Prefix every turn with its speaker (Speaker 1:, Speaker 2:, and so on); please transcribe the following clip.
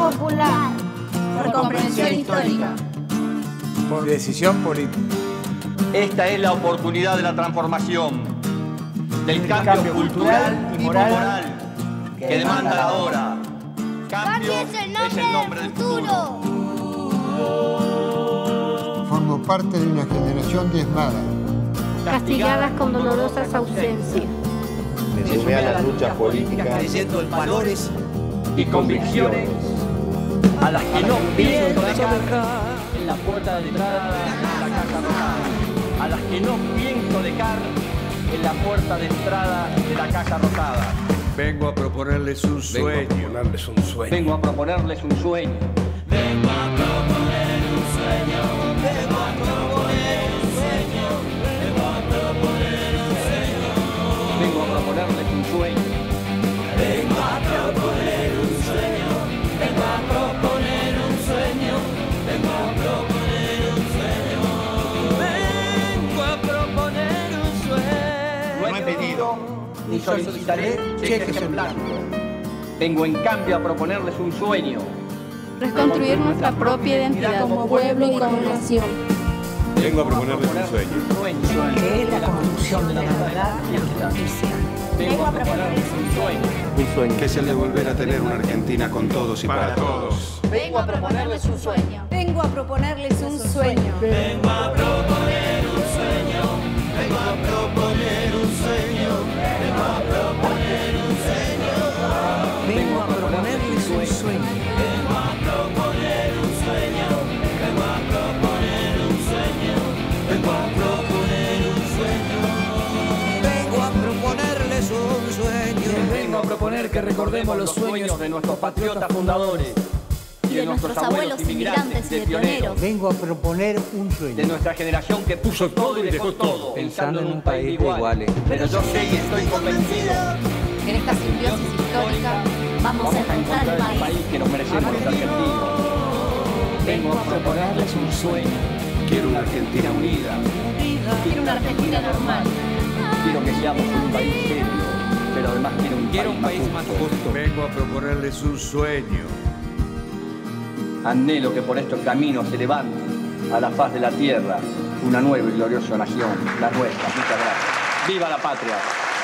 Speaker 1: popular,
Speaker 2: por comprensión histórica,
Speaker 3: por decisión política.
Speaker 4: Esta es la oportunidad de la transformación, del cambio cultural y moral que demanda la hora. Cambio es el nombre del futuro.
Speaker 5: Formo parte de una generación diezmada,
Speaker 1: castigadas con dolorosas ausencias.
Speaker 6: Me sumé a las luchas políticas
Speaker 7: creyendo en valores
Speaker 4: y convicciones a las que no pienso dejar en la puerta de entrada de la Casa Rosada. A las que no pienso dejar en la puerta de entrada de la Casa Rosada.
Speaker 8: Vengo a proponerles un sueño.
Speaker 4: Vengo a proponerles un sueño.
Speaker 9: Vengo a proponer un sueño. Vengo a proponer un sueño. Vengo a proponer un sueño.
Speaker 4: Vengo a proponerles un sueño.
Speaker 9: Vengo a proponer un sueño. Vengo a proponer un sueño. Vengo a proponer un sueño. Vengo a proponer un sueño.
Speaker 4: No he pedido ni solicitaré cheques en blanco. Vengo en cambio a proponerles un sueño.
Speaker 1: Reconstruir nuestra propia identidad como pueblo y como nación.
Speaker 8: Vengo a proponerles un sueño.
Speaker 2: que es la construcción de la verdad y la justicia.
Speaker 4: Vengo a proponerles un sueño.
Speaker 6: que es el de volver a tener una Argentina con todos y para todos.
Speaker 1: Vengo a proponerles un sueño.
Speaker 2: Vengo a proponerles un sueño.
Speaker 9: Vengo a proponer un sueño. Vengo a proponer un sueño. Vengo a proponer un sueño.
Speaker 2: Vengo a proponerles un sueño.
Speaker 9: Vengo a proponer un sueño. Vengo a proponer un sueño. Vengo a proponer un sueño.
Speaker 7: vengo a proponerles un sueño.
Speaker 4: Vengo a proponer que recordemos los sueños de nuestros patriotas fundadores
Speaker 1: Y de nuestros abuelos inmigrantes y de pioneros.
Speaker 3: Vengo a proponer un
Speaker 4: de
Speaker 3: sueño.
Speaker 4: nuestra generación que puso todo y dejó todo, pensando en un país de iguales. Pero yo sé y estoy convencido
Speaker 1: En esta simbiosis histórica vamos a encontrar el país
Speaker 4: que nos merecemos los argentinos. Vengo a proponerles un sueño.
Speaker 6: Quiero una Argentina unida.
Speaker 1: Quiero una Argentina normal.
Speaker 4: Quiero que seamos un país serio, pero además quiero un país más justo.
Speaker 8: Vengo a proponerles un sueño.
Speaker 4: Anhelo que por estos caminos se levante a la faz de la tierra una nueva y gloriosa nación, la nuestra. Muchas gracias. ¡Viva la patria!